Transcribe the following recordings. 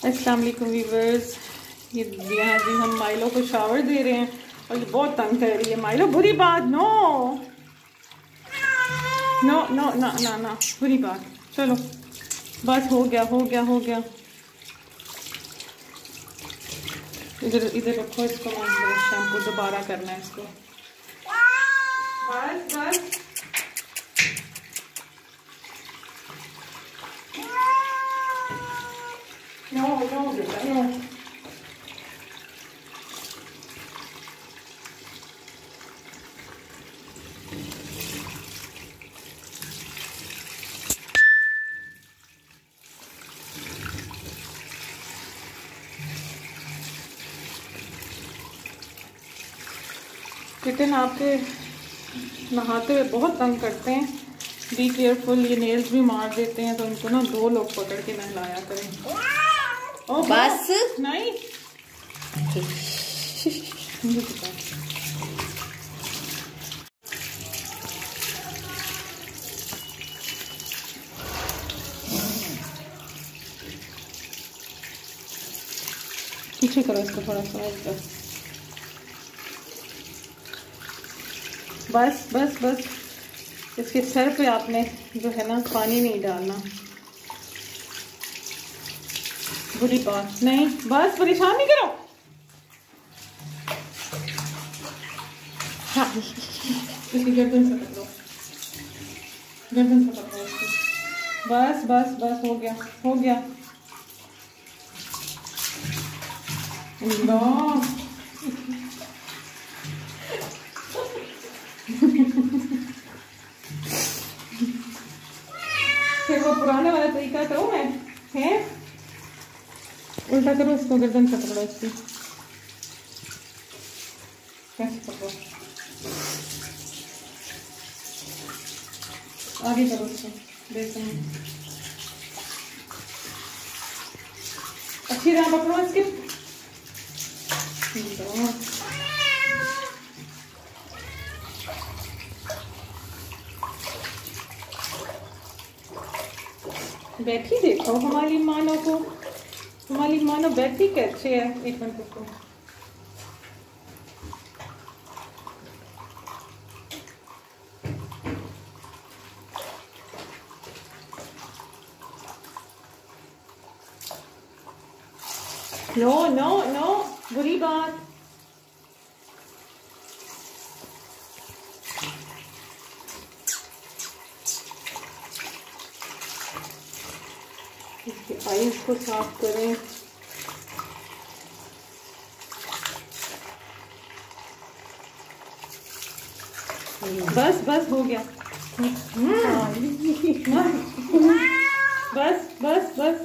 अस्सलाम वालेकुम व्यूअर्स। ये यहाँ जी हम माइलो को शावर दे रहे हैं और ये बहुत तंग कर रही है। माइलो बुरी बात, नो नो नो ना ना ना, बुरी बात। चलो बस हो गया हो गया हो गया। इधर इधर रखो इसको, मैं शैम्पू दोबारा करना है इसको। बस बस नो नो बेटा नो। किटन आपके नहाते हुए बहुत तंग करते हैं। बी केयरफुल, ये नेल्स भी मार देते हैं, तो इनको ना 2 लोग पकड़ के नहलाया करें। ओ बस नहीं पीछे करो इसको थोड़ा सा इधर। बस बस बस, इसके सर पे आपने जो है ना पानी नहीं डालना, बुरी बात नहीं। बस परेशान नहीं करो। हाँ इसकी गर्दन से पकड़ो, गर्दन से पकड़ो इसकी। बस बस बस हो गया हो गया। फिर वो पुराने वाला तरीका करो मैं है, उल्टा करो इसको, गर्दन से पकड़ो इसकी, कैसे पकड़ो, आगे करो इसको, देखते हैं अच्छी तरह पकड़ो इसके। बैठी देखो हमारी मानो को, हमारी मानो बैठी कैसे है। एक मिनट रुको, नो नो नो, बुरी बात। इसके आईज को साफ करें। बस बस हो गया। बस बस बस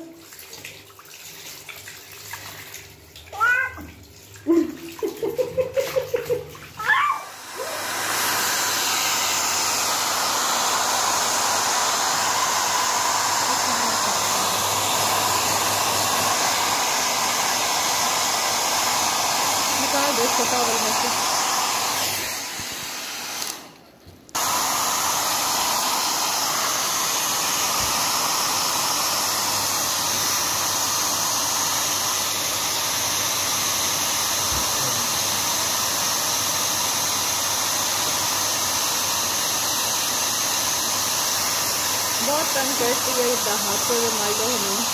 निकाल दो इसको टॉवल में से। बहुत तंग करती है हाथों में माइलो हमें।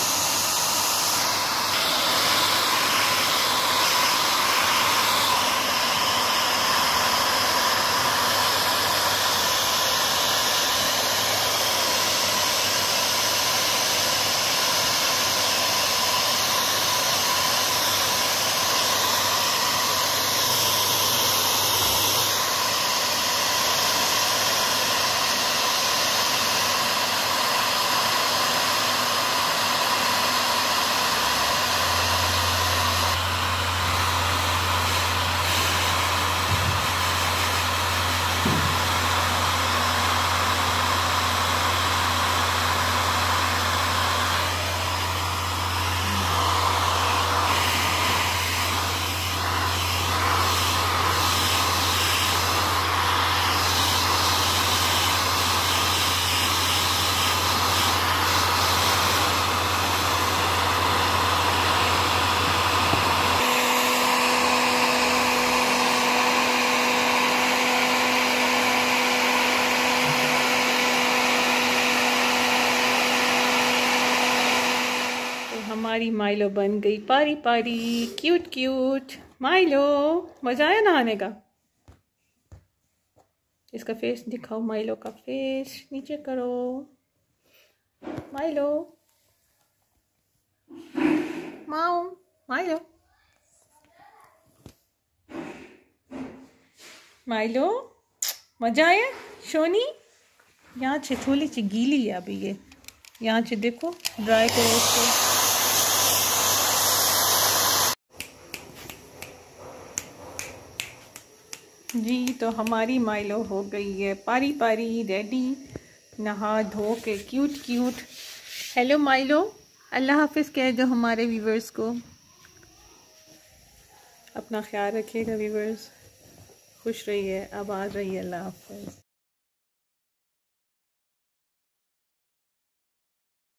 हमारी माइलो बन गई पारी पारी, क्यूट क्यूट। माइलो, मजा आया नहाने का? इसका फेस दिखाओ, माइलो का फेस नीचे करो। माइलो, माओ, माइलो, माइलो, मजा आया? शोनी यहाँ से थोड़ी सी गीली है अभी, ये यहाँ से देखो, ड्राई करो इसको। जी तो हमारी माइलो हो गई है पारी पारी रेडी, नहा धो के क्यूट क्यूट। हेलो माइलो, अल्लाह हाफिज़ कह दो हमारे व्यूवर्स को। अपना ख्याल रखिएगा व्यूवर्स, खुश रहिए, आबाद रहिए, अल्लाह हाफिज़।